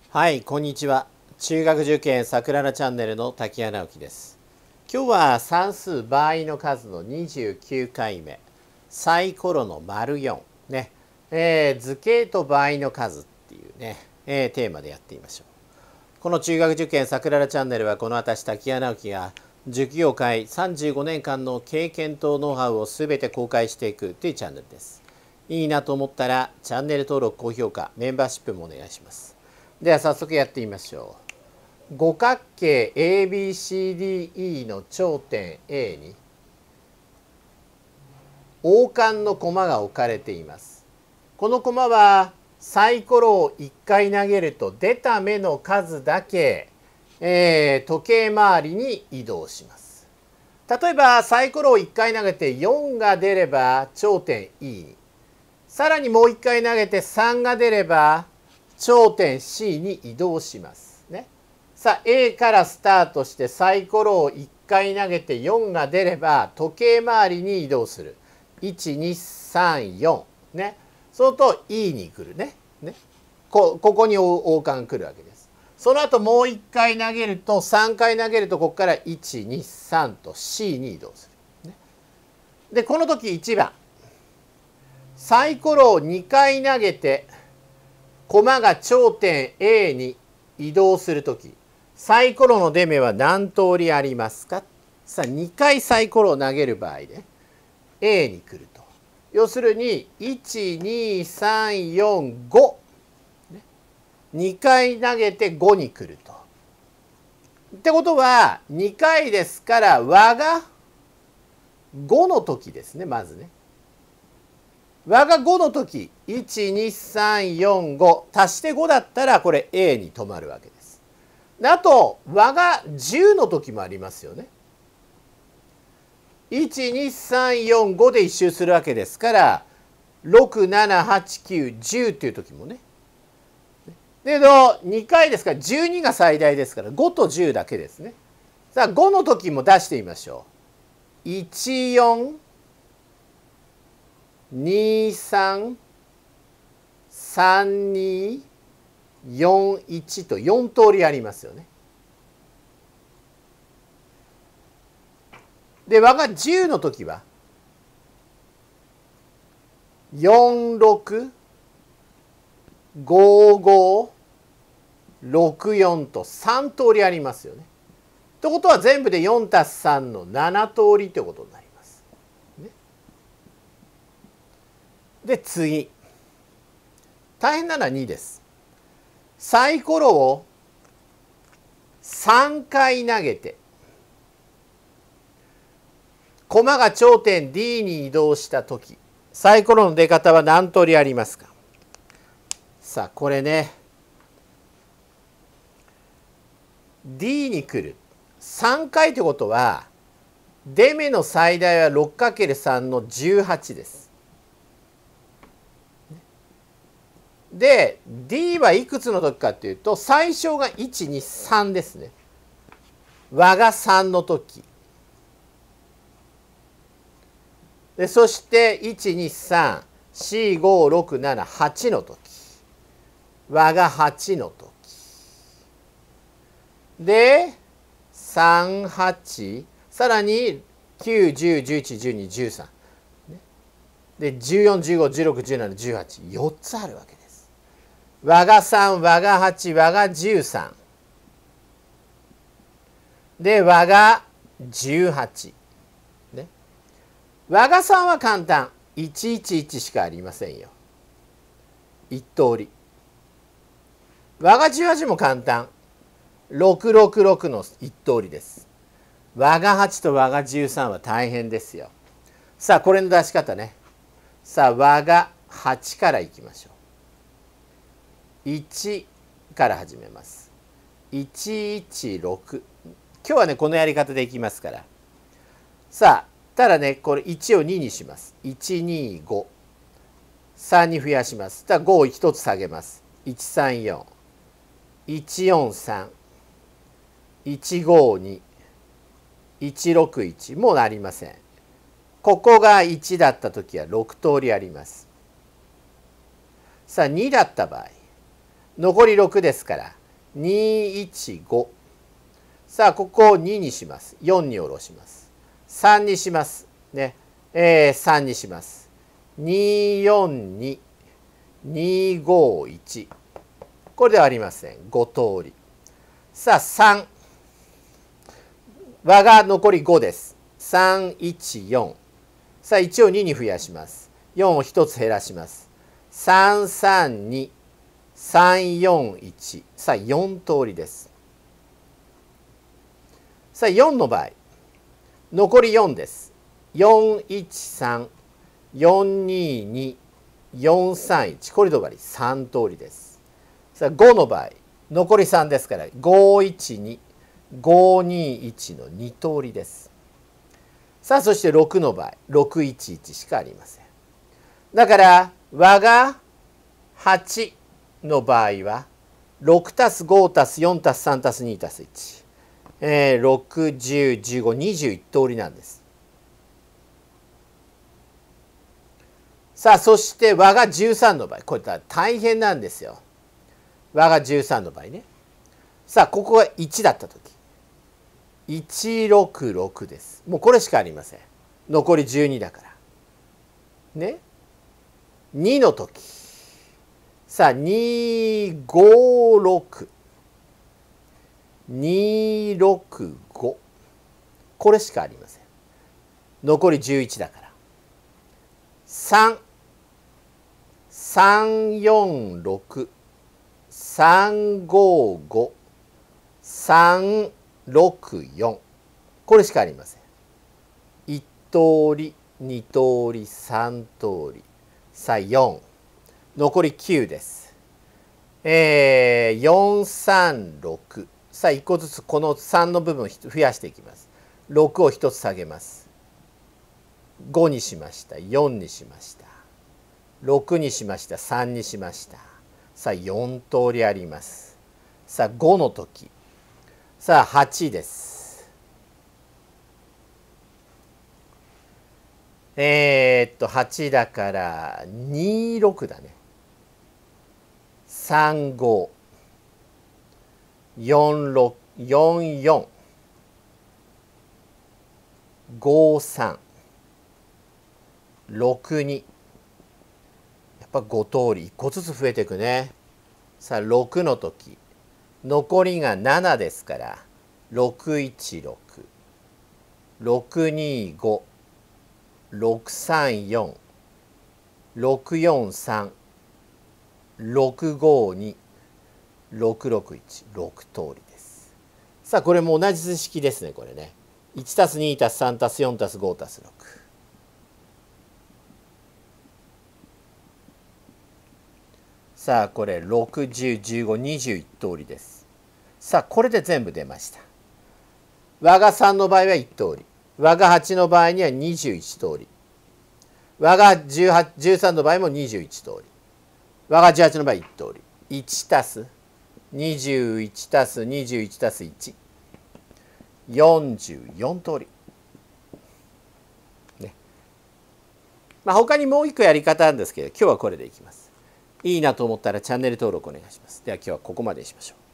はい、こんにちは。中学受験さくららチャンネルの滝谷直樹です。今日は算数場合の数の29回目、サイコロの④ね、図形と場合の数っていうね、テーマでやってみましょう。この中学受験さくららチャンネルはこの私滝谷直樹が塾業界35年間の経験とノウハウをすべて公開していくというチャンネルです。いいなと思ったらチャンネル登録、高評価、メンバーシップもお願いします。では早速やってみましょう。五角形 ABCDE の頂点 A に王冠の駒が置かれています。この駒はサイコロを1回投げると出た目の数だけ、時計回りに移動します。例えばサイコロを1回投げて4が出れば頂点 E に、さらにもう1回投げて3が出れば頂点 C に移動しますね。さあ A からスタートしてサイコロを1回投げて4が出れば時計回りに移動する。1234ね。そうすると E に来るね。ここに王冠来るわけです。その後もう1回投げると3回投げるとここから123と C に移動する。でこの時1番サイコロを2回投げて駒が頂点 A に移動するとき、サイコロの出目は何通りありますか。さあ2回サイコロを投げる場合で A に来ると。要するに12345、2回投げて5に来ると。ってことは2回ですから和が5の時ですね。まずね。和が5の時12345足して5だったらこれ A に止まるわけです。あと和が10の時もありますよね。12345で一周するわけですから678910っていう時もね。だけど2回ですから12が最大ですから5と10だけですね。さあ5の時も出してみましょう。14 23 32 41と4通りありますよね。で和が10の時は46 55 64と3通りありますよね。ということは全部で4たす3の7通りということになります。で次大変なのは2です。サイコロを3回投げて駒が頂点 D に移動した時サイコロの出方は何通りありますか。さあこれね D に来る3回ということは出目の最大は 6×3 の18です。で D はいくつの時かというと最小が123ですね。和が3の時でそして123456788の時和が8の時で38さらに910111213で1415161718 4つあるわけです。和が3和が8和が13で和が18ね。和が3は簡単111しかありませんよ。1通り。和が18も簡単666の1通りです。和が8と和が13は大変ですよ。さあこれの出し方ね。さあ和が8からいきましょう。1から始めます。116。今日はねこのやり方でいきますから。さあただねこれ1を2にします。125。3に増やします。ただ5を1つ下げます。134。143。152。161もうなりません。ここが1だった時は6通りあります。さあ2だった場合残り6ですから 215。さあここを2にします。4に下ろします。3にします。ね。3にします。242、251。これではありません。5通り。さあ3。和が残り5です。314。さあ1を2に増やします。4を1つ減らします。332、341。さあ4通りです。さあ4の場合残り4です。413、422、431。これで終わり。3通りです。さあ5の場合残り3ですから512、521の2通りです。さあそして6の場合611しかありません。だから和が8の場合は6たす5たす4たす3たす2たす1。6、10、15、21通りなんです。さあそして和が13の場合、これ大変なんですよ。和が13の場合ね。さあここが1だった時166です。もうこれしかありません。残り12だからね。2の時さあ256、265。これしかありません。残り11だから3、346、355、364。これしかありません。1通り、2通り、3通り。さあ4。残り9です。436。さあ1個ずつこの3の部分を増やしていきます。6を1つ下げます。5にしました。4にしました。6にしました。3にしました。さあ4通りあります。さあ5の時さあ8です。8だから26だね。35、46、44、53、62。やっぱ5通り1個ずつ増えていくね。さあ6の時残りが7ですから616、625、634、643、652、661、6通りです。さあこれも同じ図式ですね。これね 1+2+3+4+5+6。さあこれ6、10、15、21通りです。さあこれで全部出ました。和が3の場合は1通り、和が8の場合には21通り、和が13の場合も21通り、和が18の場合1通り。1たす21たす21たす1、44通り。ね。他にもう一個やり方なんですけど、今日はこれでいきます。いいなと思ったらチャンネル登録お願いします。では今日はここまでにしましょう。